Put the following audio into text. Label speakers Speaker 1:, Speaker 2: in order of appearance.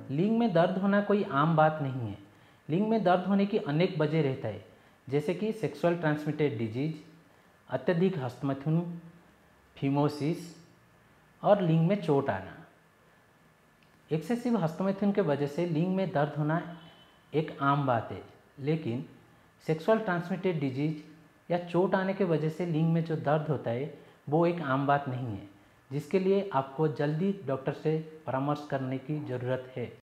Speaker 1: लिंग में दर्द होना कोई आम बात नहीं है। लिंग में दर्द होने की अनेक वजह रहता है, जैसे कि सेक्सुअल ट्रांसमिटेड डिजीज, अत्यधिक हस्तमैथुन, फीमोसिस और लिंग में चोट आना। एक्सेसिव हस्तमैथुन के वजह से लिंग में दर्द होना एक आम बात है, लेकिन सेक्सुअल ट्रांसमिटेड डिजीज या चोट आने के वजह से लिंग में जो दर्द होता है वो एक आम बात नहीं है, जिसके लिए आपको जल्दी डॉक्टर से परामर्श करने की ज़रूरत है।